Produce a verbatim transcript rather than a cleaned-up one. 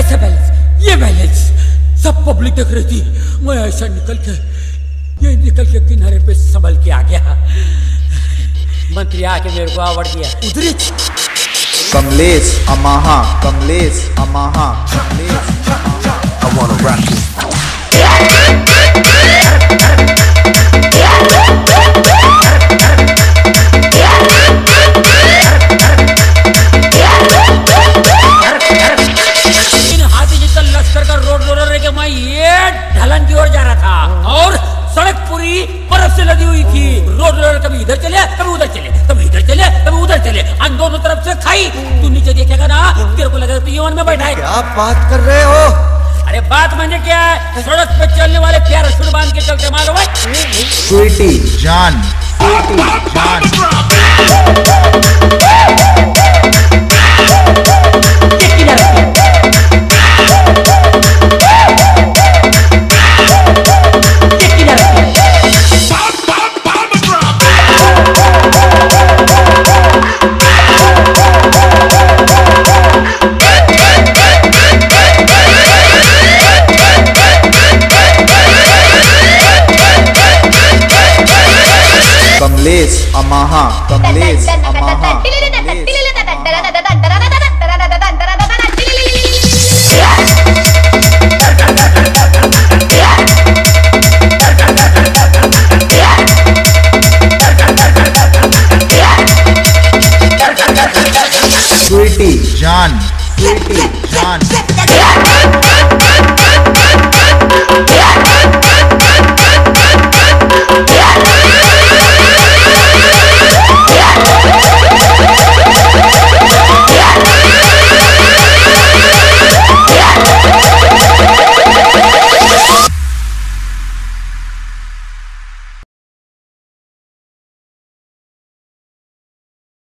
कैसे बैलेंस, ये बैलेंस सब पब्लिक देख रही थी। मैं ऐसा निकल के ये निकल के किनारे पे संभल के आ गया। मंत्री आके मेरे को आवड़ दिया उधरी। Kamlesh अमाहा, Kamlesh अमाहा, Kamlesh I wanna rock you। इन हाथी जितना लश्कर का रोड रोलर के मैं ये ढलान की ओर जा रहा था और सड़क पूरी बर्फ से लदी हुई थी। रोड रोलर कभी इधर चले कभी उधर चले, कभी इधर चले कभी उधर चले, हम दोनों तरफ से खाई। तू नीचे देखेगा ना तेरे को लगेगा तू यमन में बैठा है। क्या बात कर रहे हो? अरे बात माने क्या है, सड़क पे चलने वाले प्यार शुरू बांध के चलते मालूम है। स्वीटी जान, स्वीटी जान। कमलेश अमाहा, कमलेश अमाहा, स्वीटी जान, स्वीटी जान।